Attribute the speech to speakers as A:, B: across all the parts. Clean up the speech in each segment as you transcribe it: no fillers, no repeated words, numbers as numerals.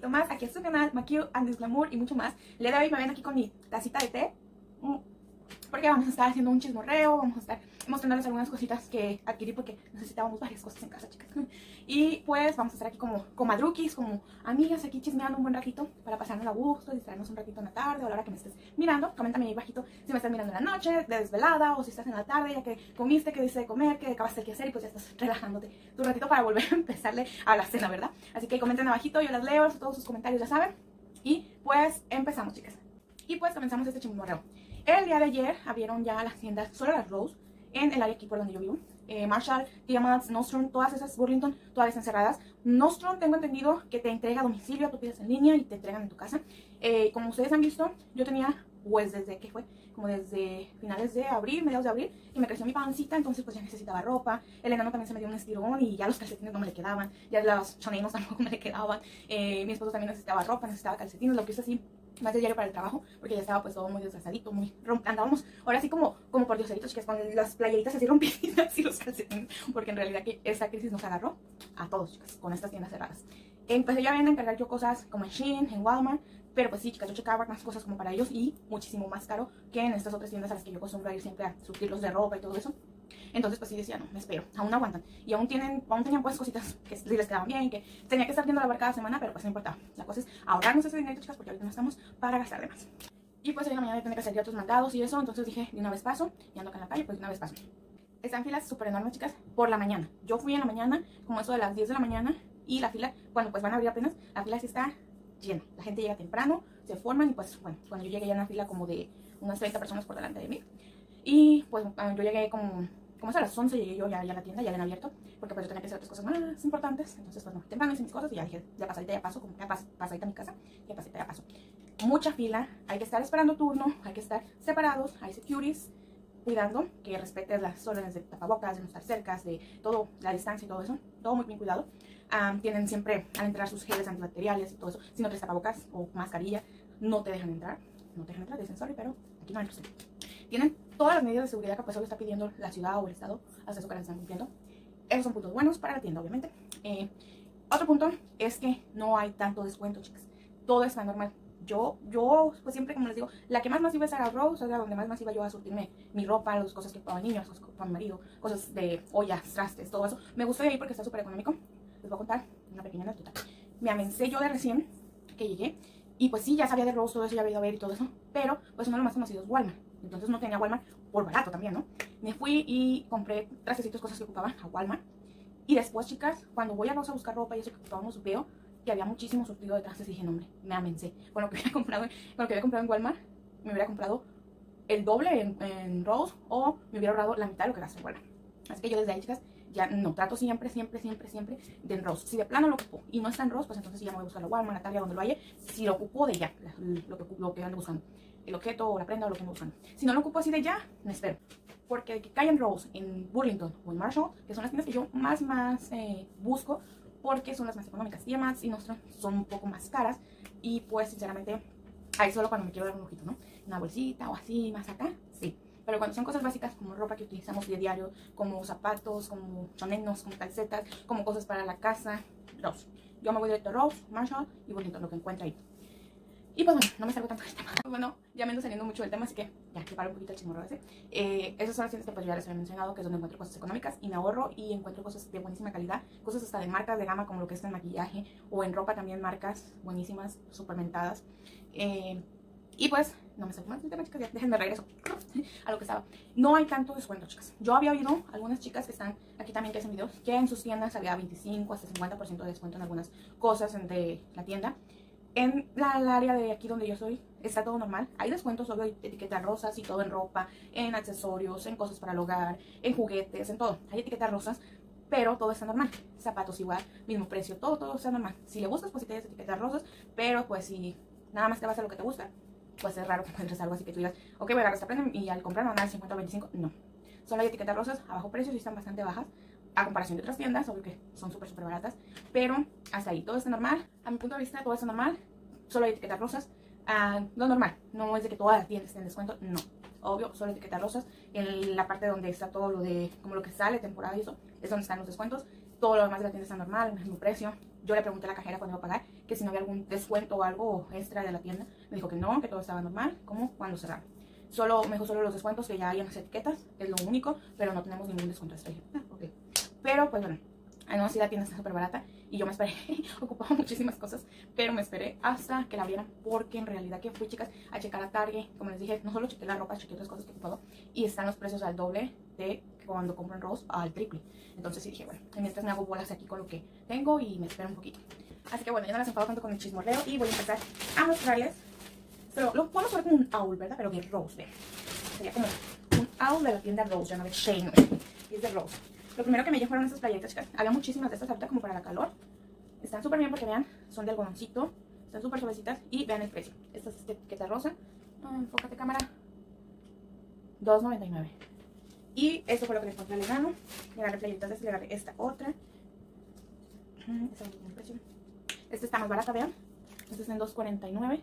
A: ratito más aquí en su canal Maquille and Glamour y mucho más. Le doy, me ven aquí con mi tacita de té, porque vamos a estar haciendo un chismorreo, vamos a estar mostrándoles algunas cositas que adquirí porque necesitábamos varias cosas en casa, chicas. Y pues vamos a estar aquí como comadruquis, como amigas, aquí chismeando un buen ratito para pasarnos a gusto, distraernos un ratito en la tarde o a la hora que me estés mirando. Coméntame ahí bajito si me estás mirando en la noche, de desvelada, o si estás en la tarde, ya que comiste, que diste de comer, que acabaste de hacer y pues ya estás relajándote tu ratito para volver a empezarle a la cena, ¿verdad? Así que comenten abajito, yo las leo, todos sus comentarios ya saben. Y pues empezamos, chicas. Y pues comenzamos este chismorreo. El día de ayer abrieron ya las tiendas, solo las Rose, en el área aquí por donde yo vivo. Marshall, Tiamat, Nordstrom, todas esas, Burlington, todas están cerradas. Nordstrom tengo entendido que te entrega a domicilio, tú pides en línea y te entregan en tu casa. Como ustedes han visto, yo tenía, pues desde, ¿qué fue? Como desde finales de abril, mediados de abril, y me creció mi pancita, entonces pues ya necesitaba ropa. El enano también se me dio un estirón y ya los calcetines no me le quedaban, ya los chanenos tampoco me le quedaban. Mi esposo también necesitaba ropa, necesitaba calcetines, lo que hice así más de diario para el trabajo, porque ya estaba pues todo muy desgastadito, andábamos ahora sí como por dioseritos, chicas, con las playeritas así rompidas y los calcetines, porque en realidad que esta crisis nos agarró a todos, chicas, con estas tiendas cerradas. Empecé ya a encargar yo cosas como en Shein, en Walmart, pero pues sí, chicas, yo checaba más cosas como para ellos y muchísimo más caro que en estas otras tiendas a las que yo acostumbro a ir siempre a surtirlos de ropa y todo eso. Entonces pues sí decía, no, me espero, aún aguantan. Y aún tenían pues cositas que sí les quedaban bien, que tenía que estar viendo la barra cada semana, pero pues no importaba. La cosa es ahorrarnos ese dinero, chicas, porque ahorita no estamos para gastar de más. Y pues hoy en la mañana tenía que hacer ya otros mandados y eso, entonces dije, de una vez paso, y ando acá en la calle, pues de una vez paso. Están filas súper enormes, chicas, por la mañana. Yo fui en la mañana, como eso de las 10 de la mañana, y la fila, cuando pues van a abrir apenas, la fila sí está llena. La gente llega temprano, se forman, y pues bueno, cuando yo llegué ya en una fila como de unas 30 personas por delante de mí. Y pues yo llegué como a las 11 llegué yo ya a la tienda, ya habían abierto, porque pues yo tenía que hacer otras cosas más importantes. Entonces pues no, temprano hice mis cosas y ya dije, ya pasadita ya paso, como ya pasadita a mi casa, ya pasadita ya paso. Mucha fila, hay que estar esperando turno, hay que estar separados, hay securities cuidando que respetes las órdenes de tapabocas, de no estar cerca, de todo, la distancia y todo eso, todo muy bien cuidado. Tienen siempre al entrar sus geles antibacteriales y todo eso. Si no traes tapabocas o mascarilla, no te dejan entrar, dicen sorry, pero aquí no hay problema. Tienen todas las medidas de seguridad que pues solo está pidiendo la ciudad o el estado, hasta eso que las están cumpliendo. Esos son puntos buenos para la tienda, obviamente. Otro punto es que no hay tanto descuento, chicas. Todo está normal. Yo pues siempre, como les digo, la que más iba a ser a Rose, o sea, donde más iba yo a surtirme mi ropa, las cosas que para niños, cosas para mi marido, cosas de ollas, trastes, todo eso. Me gustó de ahí porque está súper económico. Les voy a contar una pequeña anécdota. Me amencé yo de recién que llegué, y pues sí, ya sabía de Rose, todo eso, ya había ido a ver y todo eso, pero pues uno de los más conocidos es Walmart. Entonces no tenía Walmart por barato también, ¿no? Me fui y compré trastecitos, cosas que ocupaba a Walmart. Y después, chicas, cuando voy a Rose a buscar ropa y eso que ocupábamos, veo que había muchísimo surtido de trastes y dije, no, hombre, me amencé. Con lo que había comprado en Walmart, me hubiera comprado el doble en Rose, o me hubiera ahorrado la mitad de lo que gasté en Walmart. Así que yo desde ahí, chicas, ya no trato siempre de en Rose. Si de plano lo ocupo y no está en Rose, pues entonces sí ya me voy a buscar la Walmart, la Target, donde lo haya. Si lo ocupo de ya, lo que ando buscando, el objeto o la prenda o lo que ando buscando. Si no lo ocupo así de ya, me espero. Porque el que cae en Rose, en Burlington o en Marshall, que son las tiendas que yo más busco, porque son las más económicas. Y además, y Nordstrom son un poco más caras. Y pues sinceramente, ahí solo cuando me quiero dar un lujito, ¿no? Una bolsita o así, más acá, sí. Pero cuando son cosas básicas como ropa que utilizamos de diario, como zapatos, como chanenos, como calcetas, como cosas para la casa, Rose. Yo me voy directo a Rose, Marshall y Burlington, lo que encuentre ahí. Y pues bueno, no me salgo tanto del tema. Bueno, ya me ando saliendo mucho del tema, así que ya, que paro un poquito el chismorro ese. Esas son las tiendas que pues ya les había mencionado, que es donde encuentro cosas económicas y me ahorro y encuentro cosas de buenísima calidad, cosas hasta de marcas de gama como lo que es en maquillaje o en ropa también, marcas buenísimas, supermentadas. Y pues, no me salgo más del tema, chicas, ya déjenme regreso a lo que estaba. No hay tanto descuento, chicas. Yo había oído algunas chicas que están aquí también, que hacen videos, que en sus tiendas había 25 hasta 50% de descuento en algunas cosas de la tienda. En la área de aquí donde yo soy está todo normal. Hay descuentos, obvio, hay etiquetas rosas y todo en ropa, en accesorios, en cosas para el hogar, en juguetes, en todo. Hay etiquetas rosas, pero todo está normal. Zapatos igual, mismo precio, todo está normal. Si le gustas, pues si tienes etiquetas rosas, pero pues si nada más te vas a lo que te gusta, pues es raro que encuentres algo así que tú digas, ok, voy a agarrar esta prenda y al comprar no van a dar 50 o 25. No. Solo hay etiquetas rosas a bajo precio y están bastante bajas a comparación de otras tiendas, obvio que son súper baratas, pero hasta ahí todo está normal. A mi punto de vista todo está normal, solo hay etiquetas rosas. No normal, no es de que todas las tiendas estén en descuento, no. Obvio, solo etiquetas rosas. En la parte donde está todo lo de, como lo que sale, temporada y eso, es donde están los descuentos. Todo lo demás de la tienda está normal, el mismo precio. yo le pregunté a la cajera cuando iba a pagar que si no había algún descuento o algo extra de la tienda. Me dijo que no, que todo estaba normal, como cuando cerraron. Me dijo solo los descuentos que ya hay en las etiquetas, es lo único, pero no tenemos ningún descuento extra. Okay. Pero pues bueno, no, sí la tienda está súper barata y yo me esperé, ocupaba muchísimas cosas, pero me esperé hasta que la abrieran porque en realidad que fui, chicas, a checar a Target. Como les dije, no solo chequé la ropa, chequé otras cosas que he ocupado y están los precios al doble de cuando compro en Rose, al triple. Entonces sí dije, bueno, mientras me hago bolas aquí con lo que tengo y me espero un poquito. Así que bueno, ya no las enfado tanto con el chismorreo y voy a empezar a mostrarles. Pero lo podemos ver como un haul, ¿verdad? Pero de Rose, ¿ve? Sería como un haul de la tienda Rose, ya no de Shane, y es de Rose. Lo primero que me llegó fueron estas playetas, chicas. Había muchísimas de estas ahorita como para la calor. Están súper bien porque vean, son de algodoncito. Están súper suavecitas y vean el precio. Esta es etiqueta rosa. Enfócate, cámara. $2.99. Y esto fue lo que le encontré al enano. Le agarré playetas de esta, le agarré esta otra. Esta no tiene precio. Esta está más barata, vean. Esta está en $2.49.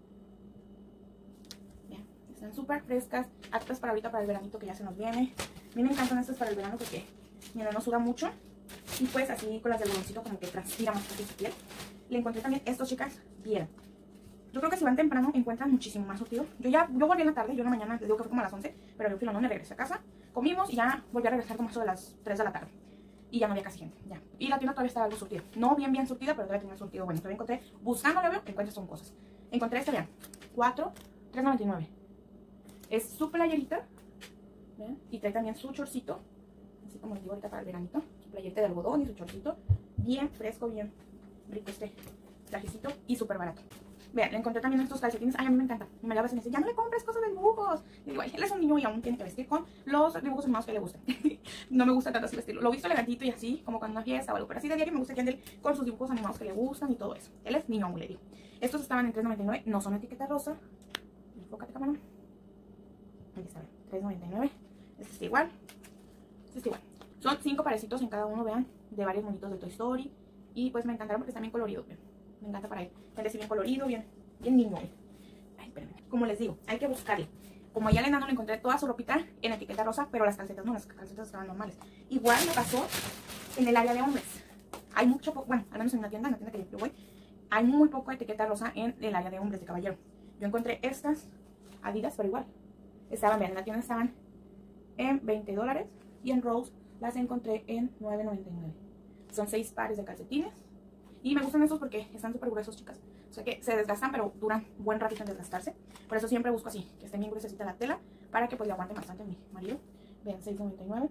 A: Están súper frescas, aptas para ahorita, para el veranito que ya se nos viene. A mí me encantan estas para el verano porque mi no suda mucho. Y pues así con las del algodoncito como que transpira más fácil su piel. Le encontré también estos, chicas, bien. Yo creo que si van temprano encuentran muchísimo más surtido. Yo volví en la tarde, yo en la mañana, les digo que fue como a las 11. Pero yo fui no me regresé a casa, comimos y ya volví a regresar como eso de las 3 de la tarde. Y ya no había casi gente, ya. Y la tienda todavía estaba algo surtida. No bien surtida, pero todavía tenía surtido. Bueno, todavía encontré, buscando lo veo, encuentro son cosas. Encontré este, vean, $3.99. Es su playerita, ¿ven? Y trae también su chorcito, así como les digo ahorita para el veranito. Su playerita de algodón y su chorcito, bien fresco, bien rico este trajecito y súper barato. Vean, le encontré también estos calcetines. Ay, a mí me encanta. Me la base y me dice, ya no le compres cosas de dibujos. Y digo, ay, él es un niño y aún tiene que vestir con los dibujos animados que le gustan. No me gusta tanto así vestirlo. Lo he visto elegantito y así, como cuando una fiesta o algo. Pero así de diario me gusta que ande con sus dibujos animados que le gustan y todo eso. Él es niño aún, le digo. Estos estaban en $3.99, no son etiqueta rosa. Enfócate, cámara. Aquí está, $3.99. Este está igual. Este está igual. Son 5 parecitos en cada uno, vean, de varios monitos de Toy Story. Y pues me encantaron porque están bien coloridos, vean. Me encanta para él. Este bien colorido, bien niño. Ay, espérenme. Como les digo, hay que buscarle. Como ya al enano le encontré toda su ropita en etiqueta rosa, pero las calcetas no, las calcetas estaban normales. Igual me pasó en el área de hombres. Hay mucho poco, bueno, al menos en la tienda que yo voy, hay muy poco etiqueta rosa en el área de hombres, de caballero. Yo encontré estas Adidas, pero igual. Estaban, vean, en la tienda estaban en $20 y en Rose las encontré en $9.99. Son 6 pares de calcetines y me gustan estos porque están súper gruesos, chicas. O sea que se desgastan, pero duran buen ratito en desgastarse. Por eso siempre busco así, que esté bien gruesecita la tela, para que pues le aguante bastante a mi marido. Vean, $6.99.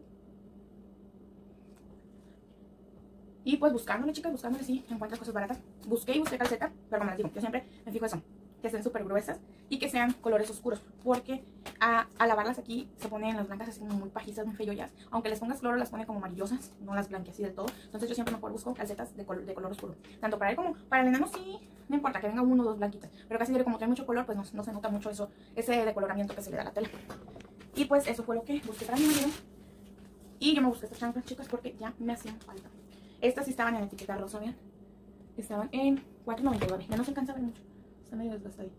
A: Y pues buscándole, chicas, buscándole, sí, encuentro cosas baratas. Busqué calceta, pero como les digo, yo siempre me fijo eso, que estén súper gruesas y que sean colores oscuros, porque a lavarlas aquí se ponen las blancas así como muy pajizas, muy feyoyas. Aunque les pongas cloro las pone como amarillosas, no las blanqueas así del todo. Entonces yo siempre mejor busco calcetas de color oscuro, tanto para él como para el enano. Sí, no importa que venga 1 o 2 blanquitas, pero casi como tiene mucho color, pues no se nota mucho eso, ese decoloramiento que se le da a la tela. Y pues eso fue lo que busqué para mi marido. Y yo me busqué estas chanclas, chicas, porque ya me hacían falta. Estas sí estaban en etiqueta rosa, vean. Estaban en $4.99. Ya no se alcanza a ver mucho, está medio desgastadito.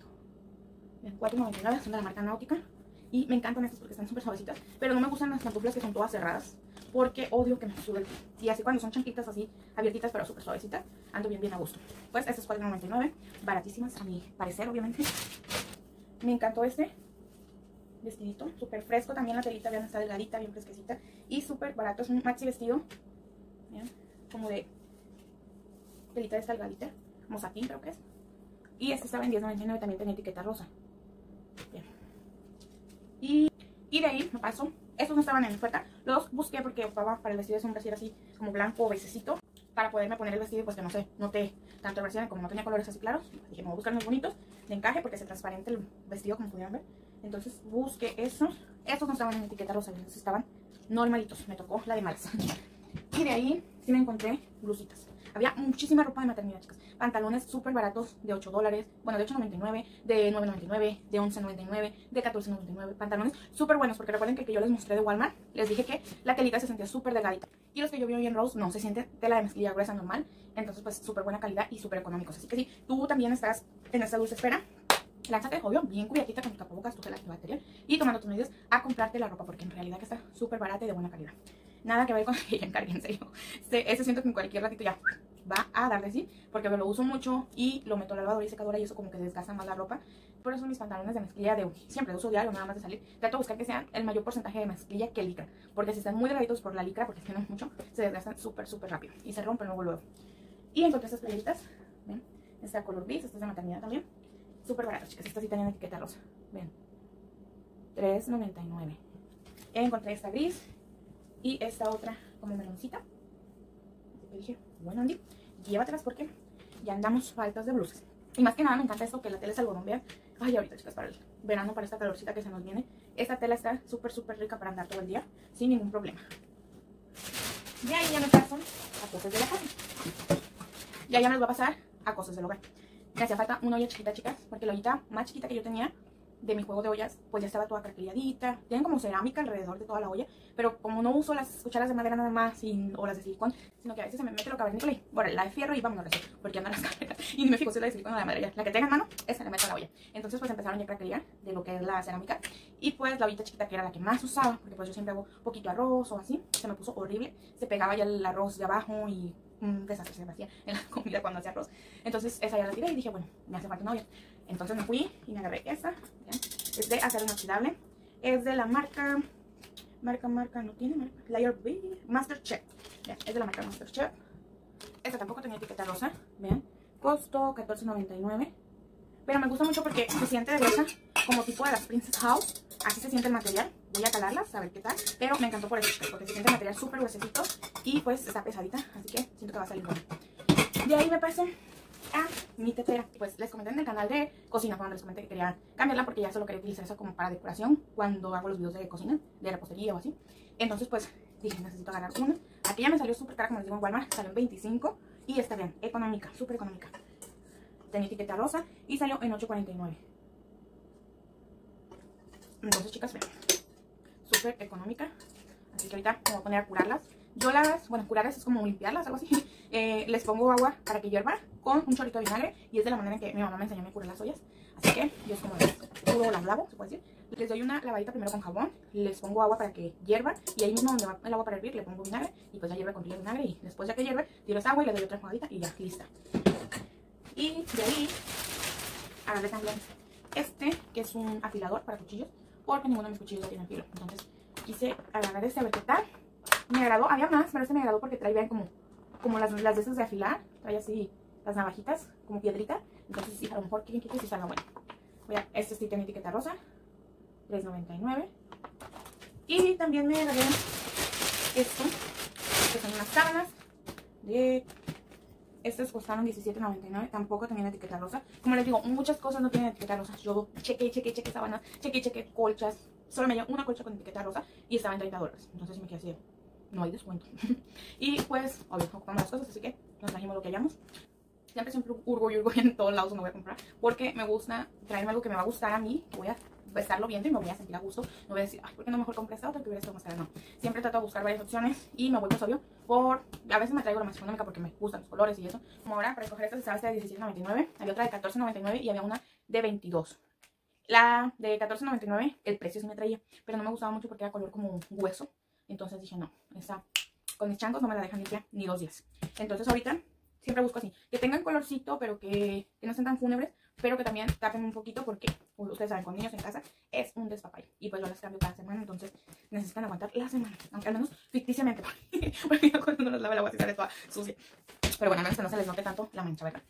A: $4.99, son de la marca Náutica. Y me encantan estas porque están súper suavecitas. Pero no me gustan las pantuflas que son todas cerradas, porque odio que me sube el pie. Y así cuando son chanquitas así, abiertitas pero súper suavecitas, ando bien a gusto. Pues estas $4.99, baratísimas a mi parecer, obviamente. Me encantó este vestidito, súper fresco. También la telita, vean, está delgadita, bien fresquecita. Y súper barato, es un maxi vestido. Vean, como de telita de esta delgadita, como satín creo que es. Y este estaba en $10.99, también tenía etiqueta rosa. Bien. Y de ahí me paso. Estos no estaban en oferta. Los busqué porque ocupaba para el vestido de un brasier así como blanco o bececito, para poderme poner el vestido, pues que no sé, noté tanto el brasier, como no tenía colores así claros. Dije, me voy a buscar unos bonitos de encaje porque se transparente el vestido, como pudieron ver. Entonces busqué esos. Estos no estaban en etiqueta rosa, estos estaban normalitos. Me tocó la de malas. Y de ahí sí me encontré blusitas. Había muchísima ropa de maternidad, chicas. Pantalones súper baratos de $8, bueno, de $8.99, de $9.99, de $11.99, de $14.99. Pantalones súper buenos, porque recuerden que el que yo les mostré de Walmart, les dije que la telita se sentía súper delgadita. Y los que yo vi hoy en Rose no se siente tela de mezclilla gruesa normal. Entonces, pues súper buena calidad y súper económicos. Así que si tú también estás en esta dulce espera, lánzate, obvio, bien cubiertita con tu tapabocas, tu gel antibacterial y tomando tus medidas a comprarte la ropa, porque en realidad que está súper barata y de buena calidad. Nada que ver con que ya encargué, en serio. Ese siento que en cualquier ratito ya va a dar de sí, porque lo uso mucho y lo meto a la lavadora y secadora y eso como que desgasta más la ropa. Por eso mis pantalones de mezclilla de siempre uso diario, nada más de salir, trato de buscar que sean el mayor porcentaje de mezclilla que licra, porque si están muy delgaditos por la licra, porque tienen mucho, se desgastan súper rápido y se rompen luego. Y encontré estas playeritas, ven, esta color gris, esta es de maternidad también, súper baratas, chicas, estas sí tenían etiqueta rosa, ven, $3.99. Encontré esta gris y esta otra como meloncita. Así que dije, bueno Andy, llévatelas porque ya andamos faltas de blusas. Y más que nada me encanta esto, que la tela es algodón, vean. Ay, ahorita chicas, para el verano, para esta calorcita que se nos viene, esta tela está súper rica para andar todo el día sin ningún problema. Y ahí ya me pasan a cosas de la casa. Ya me los voy a pasar a cosas del hogar. Me hacía falta una olla chiquita, chicas, porque la ollita más chiquita que yo tenía de mi juego de ollas, pues ya estaba toda craqueladita. Tienen como cerámica alrededor de toda la olla, pero como no uso las cucharas de madera nada más o las de silicón, sino que a veces se me mete lo cavernícola y bueno, la de fierro y vámonos, porque andan las carreras. Y no me fijo si es la de silicón o la de madera, ya. La que tenga en mano, esa la meto a la olla. Entonces pues empezaron ya a craquelear de lo que es la cerámica. Y pues la ollita chiquita, que era la que más usaba, porque pues yo siempre hago poquito arroz o así, se me puso horrible. Se pegaba ya el arroz de abajo y un desastre se me hacía en la comida cuando hacía arroz. Entonces esa ya la tiré y dije, bueno, me hace falta una olla. Entonces me fui y me agarré esta, ¿ya? Es de acero inoxidable, es de la marca, no tiene marca, Layer B, MasterChef, ¿ya? Es de la marca MasterChef. Esta tampoco tenía etiqueta rosa, vean, costó $14.99, pero me gusta mucho porque se siente de gruesa, como tipo de las Princess House, así se siente el material. Voy a calarlas, a ver qué tal, pero me encantó por eso, porque se siente el material súper gruesecito y pues está pesadita, así que siento que va a salir bueno. De ahí me pasé a mi tetera. Pues les comenté en el canal de cocina cuando les comenté que quería cambiarla porque ya solo quería utilizar eso como para decoración cuando hago los videos de cocina, de repostería o así. Entonces pues dije, necesito agarrar una. Aquí ya me salió súper cara, como les digo, en Walmart, salió en 25 y está bien, económica, súper económica. Tenía etiqueta rosa y salió en $8.49. Entonces chicas, vean, súper económica. Así que ahorita me voy a poner a curarlas. Yo curarlas es como limpiarlas, algo así. Les pongo agua para que hierva con un chorrito de vinagre. Y es de la manera en que mi mamá me enseñó a mí curar las ollas. Así que yo es como puro las lavo, se puede decir. Les doy una lavadita primero con jabón. Les pongo agua para que hierva. Y ahí mismo donde va el agua para hervir le pongo vinagre. Y pues ya hierve con el vinagre. Y después ya que hierve, tiro esa agua y le doy otra jugadita y ya, lista. Y de ahí agarré también este, que es un afilador para cuchillos. Porque ninguno de mis cuchillos ya tiene filo. Entonces quise agarrar este a ver qué tal. Me agradó, había más, pero este me agradó porque trae, vean, como las de esas de afilar. Trae así las navajitas, como piedrita. Entonces sí, a lo mejor quieren que sí salga bueno. Vean, este sí tiene etiqueta rosa, $3.99. Y también me agarré esto, que son unas sábanas de... Estas costaron $17.99, tampoco tenían etiqueta rosa. Como les digo, muchas cosas no tienen etiqueta rosa. Yo chequé sábanas, chequé colchas. Solo me dio una colcha con etiqueta rosa y estaba en $30. Entonces me quedé así, no hay descuento. Y pues, obvio, ocupamos las cosas, así que nos trajimos lo que hallamos. Siempre hurgo en todos lados donde voy a comprar, porque me gusta traerme algo que me va a gustar a mí, que voy a estarlo viendo y me voy a sentir a gusto. No voy a decir, ay, ¿por qué no mejor compré esta otra que hubiera estado más cara? No, siempre trato de buscar varias opciones y me voy pues obvio a veces me traigo la más económica porque me gustan los colores y eso. Como ahora, para escoger esta estaba de $17.99, había otra de $14.99 y había una de $22. La de $14.99, el precio sí me traía, pero no me gustaba mucho porque era color como hueso. Entonces dije, no, esta con mis chancos no me la dejan limpia ni 2 días. Entonces ahorita siempre busco así, que tengan colorcito, pero que no estén tan fúnebres, pero que también tapen un poquito porque, ustedes saben, con niños en casa es un despapalle. Y pues yo las cambio cada semana, entonces necesitan aguantar la semana, aunque al menos ficticiamente, porque cuando uno las lava el agua se sale toda sucia. Pero bueno, al menos que no se les note tanto la mancha, ¿verdad?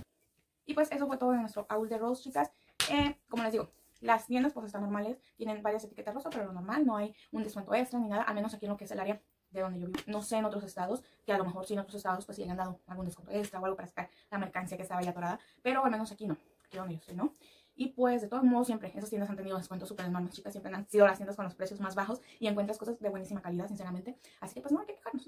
A: Y pues eso fue todo de nuestro haul de Rose, chicas. Como les digo, las tiendas pues están normales, tienen varias etiquetas rosa, pero lo normal, no hay un descuento extra ni nada, al menos aquí en lo que es el área de donde yo vivo. No sé en otros estados, que a lo mejor sí en otros estados pues sí le han dado algún descuento extra o algo para sacar la mercancía que estaba ya atorada, pero al menos aquí no, aquí donde yo estoy, ¿no? Y pues de todos modos siempre esas tiendas han tenido descuentos súper enormes, chicas, siempre han sido las tiendas con los precios más bajos y encuentras cosas de buenísima calidad, sinceramente, así que pues no hay que quejarnos.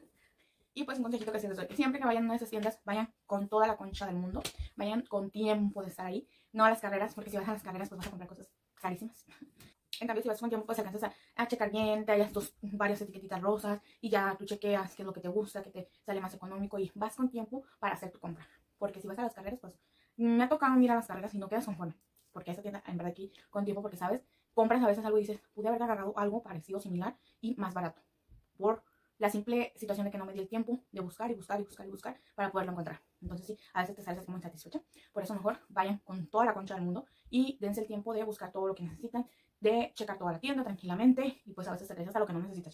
A: Y pues un consejito que sí les doy, que siempre que vayan a esas tiendas, vayan con toda la concha del mundo, vayan con tiempo de estar ahí, no a las carreras, porque si vas a las carreras pues vas a comprar cosas carísimas. En cambio, si vas con tiempo, pues alcanzas a checar bien, te hayas varias etiquetitas rosas y ya tú chequeas qué es lo que te gusta, que te sale más económico y vas con tiempo para hacer tu compra. Porque si vas a las carreras, pues me ha tocado ir a las carreras y no quedas conforme. Porque esa tienda, en verdad, aquí con tiempo, porque sabes, compras a veces algo y dices, pude haber agarrado algo parecido, similar y más barato. Por la simple situación de que no me di el tiempo de buscar y buscar y buscar y buscar para poderlo encontrar. Entonces sí, a veces te sales como insatisfecha. Por eso mejor vayan con toda la concha del mundo y dense el tiempo de buscar todo lo que necesitan, de checar toda la tienda tranquilamente, y pues a veces te crees hasta lo que no necesitas.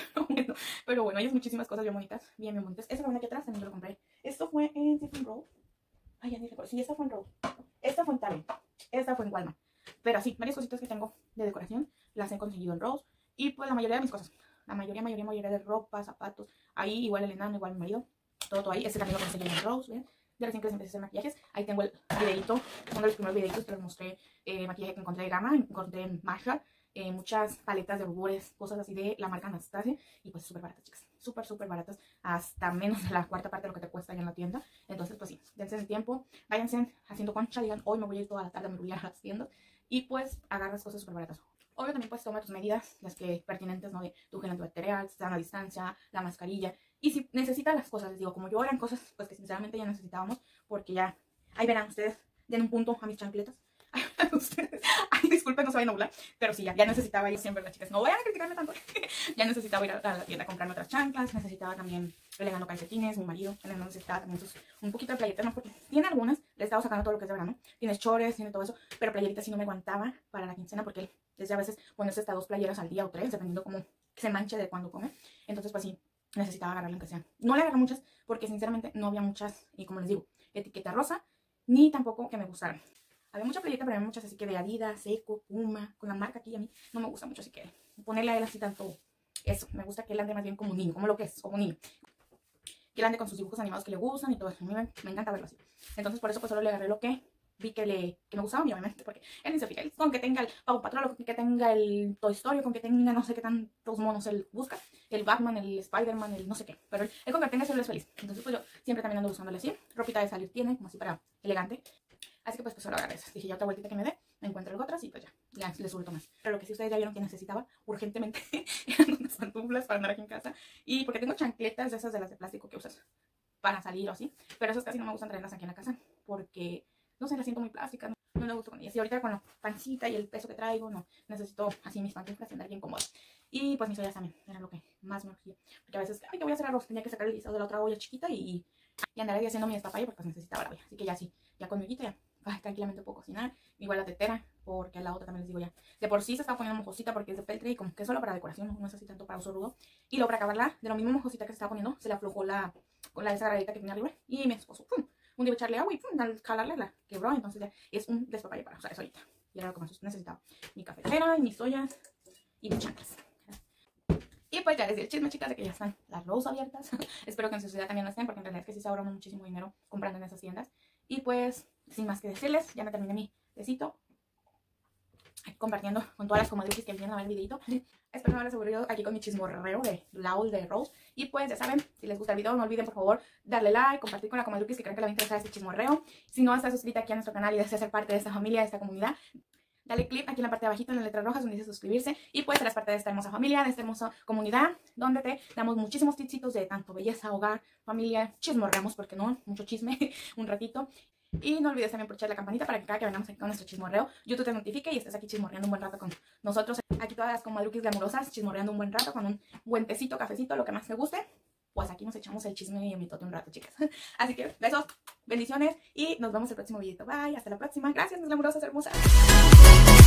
A: Pero bueno, hay muchísimas cosas bien bonitas, bien bonitas. Esta banda aquí atrás también lo compré. Esto fue en Tiffin Road. Ay, ya ni recuerdo. Sí, esta fue en Road. Esta fue en Target. Esta fue en Walmart. Pero sí, varias cositas que tengo de decoración las he conseguido en Rose. Y pues la mayoría de mis cosas, la mayoría de ropa, zapatos, ahí igual el enano, igual mi marido, todo ahí. Este también lo conseguí en Rose, ¿ven? De recién que les empecé a hacer maquillajes. Ahí tengo el videito, uno de los primeros videitos que les mostré, maquillaje que encontré de Gama, encontré en Marshall, muchas paletas de rubores, cosas así de la marca Anastasia, y pues súper baratas, chicas, súper baratas, hasta menos de la cuarta parte de lo que te cuesta allá en la tienda. Entonces pues sí, dense el tiempo, váyanse haciendo concha, digan, hoy me voy a ir toda la tarde a mergullar a las tiendas, y pues agarras cosas súper baratas. Obvio también pues toma tus medidas, las que pertinentes, ¿no? De tu gel antibacterial, sana distancia, la mascarilla. Y si necesitan las cosas, les digo, como yo eran cosas pues que sinceramente ya necesitábamos, porque ya, ahí verán ustedes, den un punto a mis chancletas. Ustedes, ay, disculpen, no se vayan a burlar, pero sí, ya necesitaba ir siempre, las chicas, no vayan a criticarme tanto. Ya necesitaba ir a la tienda a comprarme otras chanclas, necesitaba también relegando calcetines, mi marido necesitaba también un poquito de playetas, ¿no? Porque tiene algunas, le he estado sacando todo lo que es de verano, tiene chores, tiene todo eso, pero playeritas sí no me aguantaba para la quincena, porque él desde a veces ponerse hasta 2 playeras al día o 3, dependiendo cómo se manche de cuando come. Entonces pues sí, necesitaba agarrarle aunque sea. No le agarré muchas porque sinceramente no había muchas, y como les digo, etiqueta rosa, ni tampoco que me gustaran. Había mucha playeta, pero había muchas así que de Adidas, Seco, Puma, con la marca aquí a mí no me gusta mucho, así que ponerle a él así tanto eso. Me gusta que él ande más bien como un niño, como lo que es, como un niño. Que él ande con sus dibujos animados que le gustan y todo eso. A mí me encanta verlo así. Entonces por eso pues solo le agarré lo que vi que me gustaba, y obviamente, porque él ni se fija, con que tenga el Paw Patrol, con que tenga el Toy Story, con que tenga no sé qué tantos monos él busca, el Batman, el Spider-Man, el no sé qué, pero él con que tenga eso él es feliz. Entonces pues yo siempre también ando buscándole así, ropita de salir tiene, como así para elegante. Así que pues solo agarré esas. Dije, ya otra vueltita que me dé, me encuentro algo otras y pues ya le suelto más. Pero lo que sí ustedes ya vieron que necesitaba urgentemente eran unas pantuflas para andar aquí en casa. Y porque tengo chancletas de esas de las de plástico que usas para salir o así, pero esas casi no me gustan traerlas aquí en la casa porque, no sé, las siento muy plásticas, no me gusta con ellas. Y ahorita con la pancita y el peso que traigo, no, necesito así mis pantuflas y andar bien cómodas. Y pues mis ollas también, era lo que más me urgía. Porque a veces, ay, que voy a hacer arroz, tenía que sacar el guisado de la otra olla chiquita y andar ahí haciendo mi despapaya porque pues necesitaba la olla. Así que ya sí, ya con mi ollita ya. Ay, tranquilamente puedo cocinar, igual la tetera, porque a la otra también les digo ya, de por sí se estaba poniendo mojosita porque es de peltre y como que es solo para decoración, no es así tanto para uso rudo, y luego para acabarla, de lo mismo mojosita que se estaba poniendo, se le aflojó con la desagradita que tenía arriba, y mi esposo, ¡pum!, un día echarle agua y ¡pum!, al jalarle la quebró, entonces ya es un despapalle para usar eso ahorita, y era lo que más necesitaba, mi cafetera, y mis ollas, y mis chanclas. Y pues ya les di el chisme, chicas, de que ya están las Rose abiertas. Espero que en su ciudad también lo estén, porque en realidad es que sí se ahorran muchísimo dinero comprando en esas tiendas. Y pues, sin más que decirles, ya me terminé mi tecito. Aquí compartiendo con todas las comadruquis que vienen a ver el videito. Espero no haberles aburrido aquí con mi chismorreo de Laul de Rose. Y pues ya saben, si les gusta el video, no olviden por favor darle like, compartir con la comadruquis que creen que les va a interesar este chismorreo. Si no estás suscrita aquí a nuestro canal y deseas ser parte de esta familia, de esta comunidad, dale click aquí en la parte de abajito en las letras rojas donde dice suscribirse y pues serás parte de esta hermosa familia, de esta hermosa comunidad donde te damos muchísimos tipsitos de tanto belleza, hogar, familia, chismorreamos, porque no, mucho chisme, un ratito. Y no olvides también por echar la campanita para que cada que vengamos aquí con nuestro chismorreo, YouTube te notifique y estés aquí chismorreando un buen rato con nosotros. Aquí todas las comadruquis glamurosas chismorreando un buen rato con un buen tecito, cafecito, lo que más te guste. Pues aquí nos echamos el chisme y el mitote un rato, chicas. Así que besos, bendiciones y nos vemos el próximo videito. Bye, hasta la próxima. Gracias, mis glamurosas hermosas.